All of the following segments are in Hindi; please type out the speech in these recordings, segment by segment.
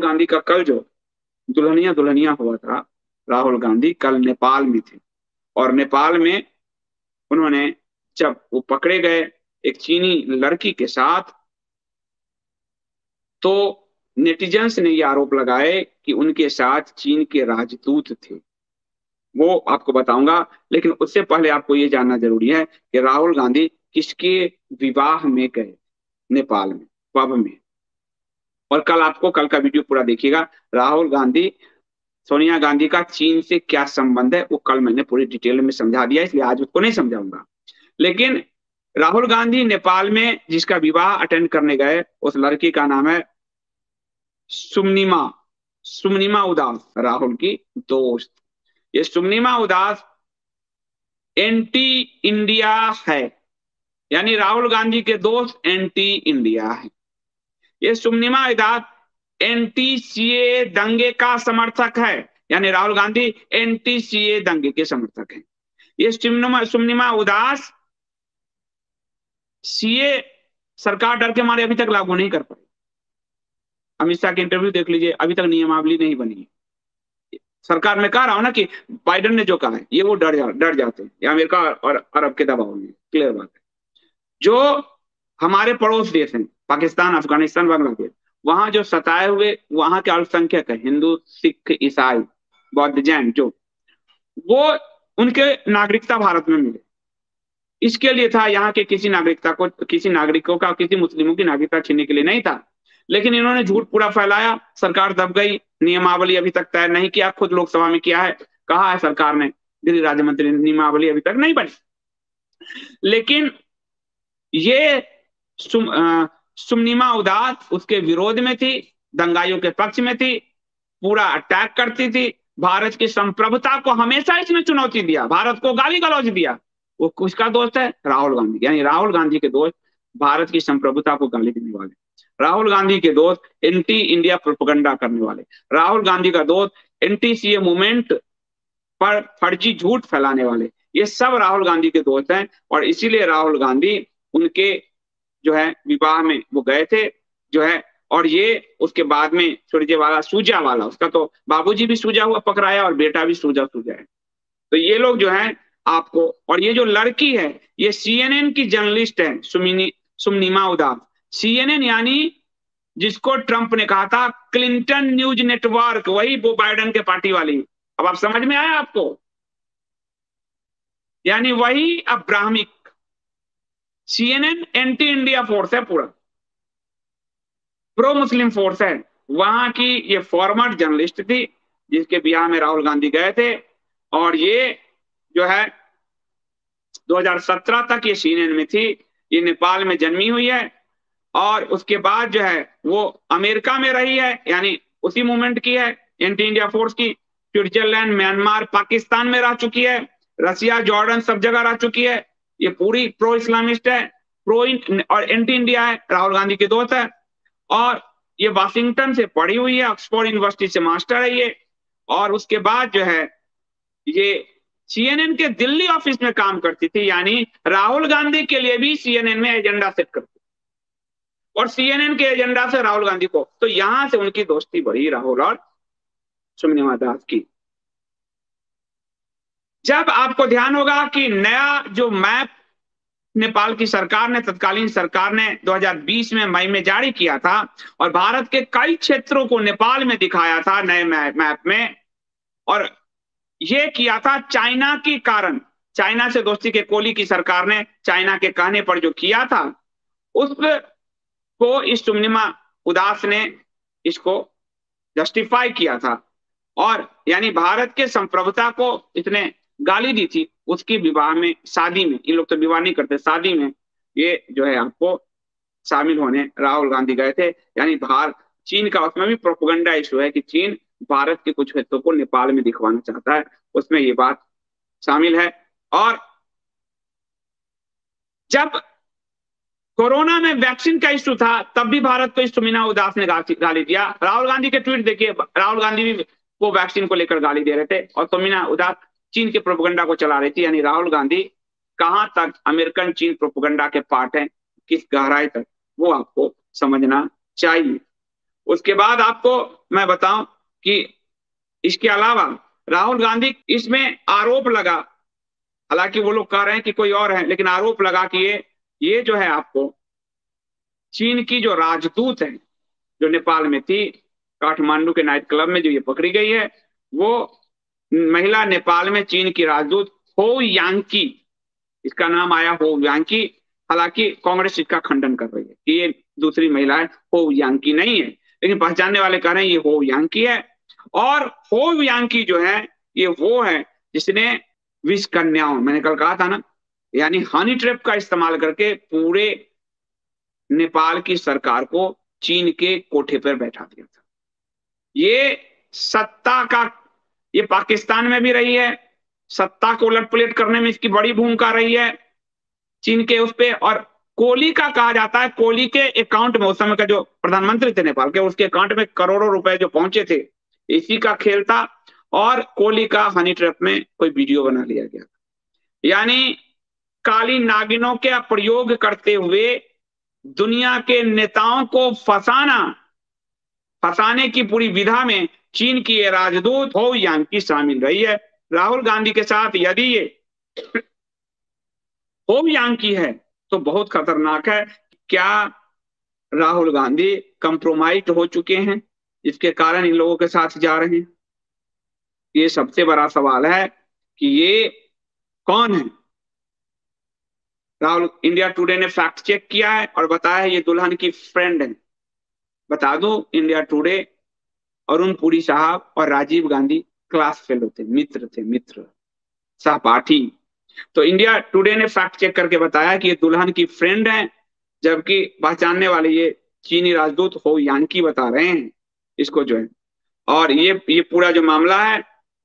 गांधी का कल जो दुल्हनिया दुल्हनिया हुआ था, राहुल गांधी कल नेपाल में थे। और नेपाल में उन्होंने, जब वो पकड़े गए एक चीनी लड़की के साथ, तो नेटिजन्स ने ये आरोप लगाए कि उनके साथ चीन के राजदूत थे। वो आपको बताऊंगा, लेकिन उससे पहले आपको ये जानना जरूरी है कि राहुल गांधी किसके विवाह में गए नेपाल में, पब में। और कल आपको, कल का वीडियो पूरा देखिएगा, राहुल गांधी सोनिया गांधी का चीन से क्या संबंध है, वो कल मैंने पूरी डिटेल में समझा दिया, इसलिए आज उसको नहीं समझाऊंगा। लेकिन राहुल गांधी नेपाल में जिसका विवाह अटेंड करने गए, उस लड़की का नाम है सुमनिमा, सुमनिमा उदास, राहुल की दोस्त। ये सुमनिमा उदास एंटी इंडिया है, यानी राहुल गांधी के दोस्त एंटी इंडिया है। ये सुमनिमा उदास एंटी सीए दंगे का समर्थक है, यानी राहुल गांधी एंटी सीए दंगे के समर्थक हैं। ये सुमनिमा उदास सीए सरकार डर के मारे अभी तक लागू नहीं कर पाई। अमित शाह के इंटरव्यू देख लीजिए, अभी तक नियमावली नहीं बनी। सरकार में कह रहा हूं ना कि बाइडेन ने जो कहा है ये वो डर जाते हैं, या अमेरिका और अरब के दबाव में। क्लियर बात है। जो हमारे पड़ोस देश हैं, पाकिस्तान, अफगानिस्तान, बांग्लादेश, वहां जो सताए हुए वहां के अल्पसंख्यक है, हिंदू, सिख, ईसाई, बौद्ध, जैन, जो वो उनके नागरिकता भारत में मिले, इसके लिए था। यहाँ के किसी नागरिकता को, किसी नागरिकों का, किसी मुस्लिमों की नागरिकता छीनने के लिए नहीं था। लेकिन इन्होंने झूठ पूरा फैलाया, सरकार दब गई। नियमावली अभी तक तय नहीं किया, खुद लोकसभा में किया है, कहा है सरकार ने, गृह राज्य मंत्री ने, नियमावली अभी तक नहीं बनी। लेकिन ये सुमनिमा उदास उसके विरोध में थी, दंगाइयों के पक्ष में थी, पूरा अटैक करती थी। भारत की संप्रभुता को हमेशा इसने चुनौती दिया, भारत को गाली गलौज दिया। वो किसका दोस्त है? राहुल गांधी। यानी राहुल गांधी के दोस्त भारत की संप्रभुता को गाली देने वाले, राहुल गांधी के दोस्त एंटी इंडिया प्रोपेगेंडा करने वाले, राहुल गांधी का दोस्त एंटी सीए मूवमेंट पर फर्जी झूठ फैलाने वाले, ये सब राहुल गांधी के दोस्त हैं। और इसीलिए राहुल गांधी उनके जो है विवाह में वो गए थे, जो है। और ये उसके बाद में सुरजेवाला, सूजा वाला, उसका तो बाबूजी भी सूजा हुआ पकड़ाया और बेटा भी सूजा है। तो ये लोग जो है आपको, और ये जो लड़की है ये सीएनएन की जर्नलिस्ट है, सुमनिमा उदास। सीएनएन यानी जिसको ट्रंप ने कहा था क्लिंटन न्यूज नेटवर्क, वही वो बाइडेन के पार्टी वाली। अब आप समझ में आया आपको? यानी वही Abrahamic. CNN anti India force है, पूरा प्रो मुस्लिम फोर्स है। वहां की ये फॉर्मर जर्नलिस्ट थी जिसके ब्याह में राहुल गांधी गए थे। और ये जो है 2017 तक ये सीएनएन में थी। ये नेपाल में जन्मी हुई है और उसके बाद जो है वो अमेरिका में रही है, यानी उसी मूवमेंट की है, एंटी इंडिया फोर्स की। स्विट्जरलैंड, म्यांमार, पाकिस्तान में रह चुकी है, रसिया, जॉर्डन, सब जगह रह चुकी है। ये पूरी प्रो इस्लामिस्ट है, प्रो और एंटी इंडिया है, राहुल गांधी के दोस्त है। और ये वाशिंगटन से पढ़ी हुई है, ऑक्सफोर्ड यूनिवर्सिटी से मास्टर है ये। और उसके बाद जो है ये सीएनएन के दिल्ली ऑफिस में काम करती थी, यानी राहुल गांधी के लिए भी सीएनएन में एजेंडा सेट करती और सीएनएन के एजेंडा से राहुल गांधी को। तो यहां से उनकी दोस्ती बढ़ी, राहुल और सुमनिमा दास की। जब आपको ध्यान होगा कि नया जो मैप नेपाल की सरकार ने, तत्कालीन सरकार ने 2020 में मई में जारी किया था और भारत के कई क्षेत्रों को नेपाल में दिखाया था नए मैप में। और ये किया था चाइना के कारण, चाइना से दोस्ती के कोली की सरकार ने चाइना के कहने पर जो किया था, उसको इस सुमनिमा उदास ने इसको जस्टिफाई किया था। और यानी भारत के संप्रभुता को इसने गाली दी थी उसकी विवाह में, शादी में। इन लोग तो विवाह नहीं करते, शादी में ये जो है आपको शामिल होने राहुल गांधी गए थे। यानी भारत, चीन का उसमें भी प्रोपेगेंडा इशू है कि चीन भारत के कुछ हिस्सों को नेपाल में दिखवाना चाहता है, उसमें ये बात शामिल है। और जब कोरोना में वैक्सीन का इशू था तब भी भारत को इस सुमनिमा उदास ने गाली दिया। राहुल गांधी के ट्वीट देखिए, राहुल गांधी भी वो वैक्सीन को लेकर गाली दे रहे थे और सुमनिमा उदास चीन के प्रोपेगेंडा को चला रही थी। यानी राहुल गांधी कहां तक अमेरिकन चीन प्रोपेगेंडा के पार्ट हैं, किस गहराई तक, वो आपको समझना चाहिए। उसके बाद आपको मैं बताऊं कि इसके अलावा राहुल गांधी इसमें आरोप लगा, हालांकि वो लोग कह रहे हैं कि कोई और है, लेकिन आरोप लगा कि ये जो है आपको चीन की जो राजदूत है जो नेपाल में थी, काठमांडू के नाइट क्लब में जो ये पकड़ी गई है, वो महिला नेपाल में चीन की राजदूत हो यांकी, इसका नाम आया हो यांकी। हालांकि कांग्रेस इसका खंडन कर रही है कि ये दूसरी महिला है, हो यांकी नहीं है, लेकिन पहचानने वाले कह रहे हैं ये हो यांकी है। और हो यांकी जो है ये वो है जिसने विष कन्याओं, मैंने कल कहा था ना, यानी हनी ट्रैप का इस्तेमाल करके पूरे नेपाल की सरकार को चीन के कोठे पर बैठा दिया था। ये सत्ता का, ये पाकिस्तान में भी रही है, सत्ता को उलट पुलट करने में इसकी बड़ी भूमिका रही है चीन के उस पे। और कोहली का कहा जाता है, कोहली के अकाउंट में उस समय का जो प्रधानमंत्री थे नेपाल के, उसके अकाउंट में करोड़ों रुपए जो पहुंचे थे, इसी का खेल था। और कोहली का हनी ट्रैप में कोई वीडियो बना लिया गया, यानी काली नागिनों के प्रयोग करते हुए दुनिया के नेताओं को फंसाने की पूरी विधा में चीन की ये राजदूत हो यांकी शामिल रही है। राहुल गांधी के साथ यदि ये हो यांकी है तो बहुत खतरनाक है। क्या राहुल गांधी कंप्रोमाइज हो चुके हैं इसके कारण इन लोगों के साथ जा रहे हैं? ये सबसे बड़ा सवाल है कि ये कौन है। राहुल, इंडिया टुडे ने फैक्ट चेक किया है और बताया है ये दुल्हन की फ्रेंड है। बता दो, इंडिया टुडे, अरुण पुरी साहब और राजीव गांधी क्लास फेलो थे, मित्र सहपाठी। तो इंडिया टुडे ने फैक्ट चेक करके बताया कि ये दुल्हन की फ्रेंड है, जबकि पहचानने वाले ये चीनी राजदूत हो यांकी बता रहे हैं इसको जो है। और ये पूरा जो मामला है,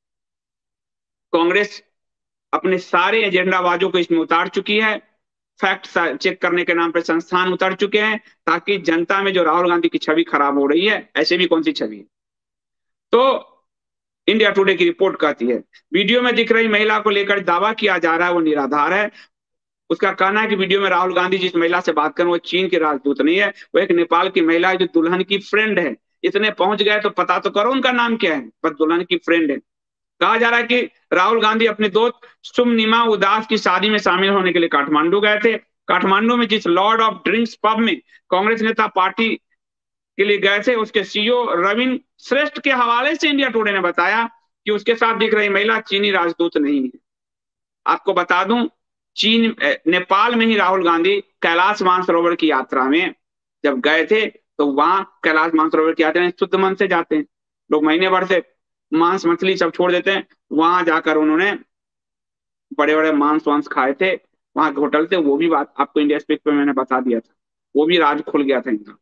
कांग्रेस अपने सारे एजेंडाबाजों को इसमें उतार चुकी है, फैक्ट चेक करने के नाम पर संस्थान उतर चुके हैं, ताकि जनता में जो राहुल गांधी की छवि खराब हो रही है, ऐसे भी कौन सी छवि है। तो इंडिया टुडे की रिपोर्ट कहती है वीडियो में दिख रही महिला को लेकर दावा किया जा रहा है वो निराधार है। उसका कहना है कि वीडियो में राहुल गांधी जिस महिला से बात करें वो चीन के राजदूत नहीं है, वो एक नेपाल की महिला है जो दुल्हन की फ्रेंड है। इतने पहुंच गए तो पता तो करो उनका नाम क्या है, पर दुल्हन की फ्रेंड है। कहा जा रहा है कि राहुल गांधी अपने दोस्त सुमनिमा उदास की शादी में शामिल होने के लिए काठमांडू गए थे। काठमांडू में जिस लॉर्ड ऑफ ड्रिंक्स पब में कांग्रेस नेता पार्टी के लिए गए थे, उसके सीईओ रविन श्रेष्ठ के हवाले से इंडिया टुडे ने बताया कि उसके साथ दिख रही महिला चीनी राजदूत नहीं है। आपको बता दूं, नेपाल में ही राहुल गांधी कैलाश मानसरोवर की यात्रा में जब गए थे, तो वहां कैलाश मानसरोवर की यात्रा में शुद्ध मन से जाते हैं लोग, महीने भर से मांस मछली सब छोड़ देते हैं। वहां जाकर उन्होंने बड़े बड़े मांस वांस खाए थे वहां के होटल थे। वो भी बात आपको इंडिया स्पीक पे मैंने बता दिया था, वो भी राज खुल गया था इनका।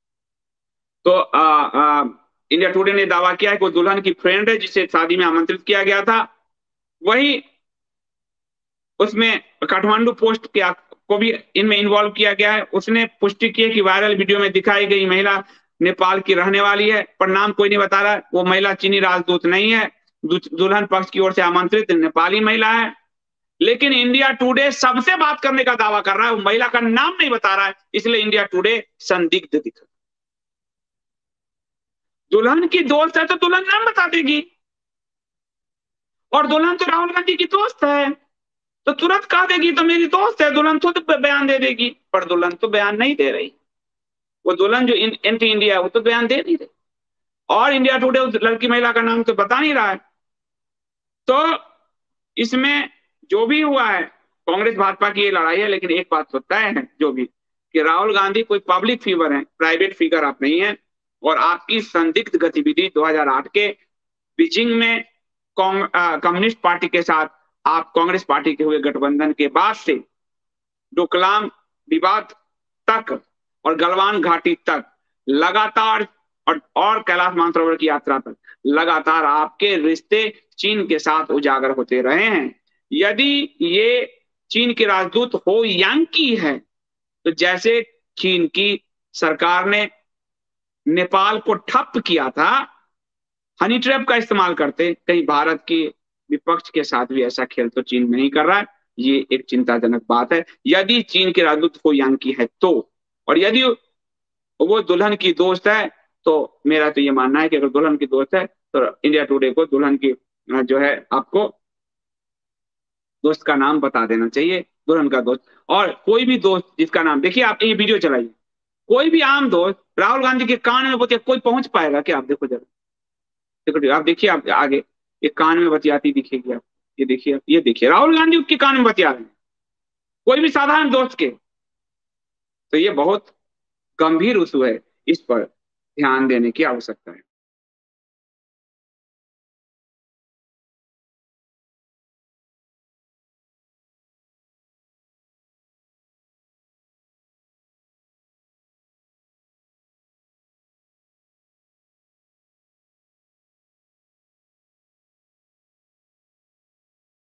तो इंडिया टुडे ने दावा किया है कि वो दुल्हन की फ्रेंड है जिसे शादी में आमंत्रित किया गया था। वही उसमें काठमांडू पोस्ट को भी इनमें इन्वॉल्व किया गया है। उसने पुष्टि की है कि वायरल वीडियो में दिखाई गई महिला नेपाल की रहने वाली है, पर नाम कोई नहीं बता रहा है। वो महिला चीनी राजदूत नहीं है, दुल्हन पक्ष की ओर से आमंत्रित नेपाली महिला है। लेकिन इंडिया टुडे सबसे बात करने का दावा कर रहा है, वो महिला का नाम नहीं बता रहा है, इसलिए इंडिया टुडे संदिग्ध दिख रहा है। दुल्हन की दोस्त है तो दुल्हन नाम बता देगी, और दुल्हन तो राहुल गांधी की दोस्त है तो तुरंत कह देगी तो मेरी दोस्त है, दुल्हन खुद बयान दे देगी। पर दुल्हन तो बयान नहीं दे रही, वो दुल्हन जो एंटी इंडिया है वो तो बयान दे नहीं रही, और इंडिया टुडे उस लड़की महिला का नाम तो बता नहीं रहा है। तो इसमें जो भी हुआ है, कांग्रेस भाजपा की ये लड़ाई है, लेकिन एक बात तो तय है जो भी, कि राहुल गांधी कोई पब्लिक फिगर है, प्राइवेट फिगर आप नहीं है। और आपकी संदिग्ध गतिविधि 2008 के बीजिंग में कम्युनिस्ट पार्टी के साथ आप कांग्रेस पार्टी के हुए गठबंधन के बाद से डोकलाम विवाद तक और गलवान घाटी तक लगातार, और कैलाश मानसरोवर की यात्रा तक लगातार आपके रिश्ते चीन के साथ उजागर होते रहे हैं। यदि ये चीन की राजदूत हो यांकी है, तो जैसे चीन की सरकार ने नेपाल को ठप किया था हनी ट्रैप का इस्तेमाल करते, कहीं भारत की विपक्ष के साथ भी ऐसा खेल तो चीन नहीं कर रहा है। ये एक चिंताजनक बात है, यदि चीन की राजदूत हो यांकी है तो। और यदि वो दुल्हन की दोस्त है तो मेरा तो ये मानना है कि अगर दुल्हन की दोस्त है तो इंडिया टुडे को दुल्हन की जो है आपको दोस्त का नाम बता देना चाहिए, दुल्हन का दोस्त। और कोई भी दोस्त जिसका नाम, देखिए आप ये वीडियो चलाइए, कोई भी आम दोस्त राहुल गांधी के कान में बतिया, कोई पहुंच पाएगा क्या? आप देखो जरा, देखो आप देखिए, आप आगे ये कान में बतियाती दिखेगी आप, ये देखिए राहुल गांधी उसके कान में बतिया रहे हैं, कोई भी साधारण दोस्त के। तो ये बहुत गंभीर इशू है, इस पर ध्यान देने की आवश्यकता है।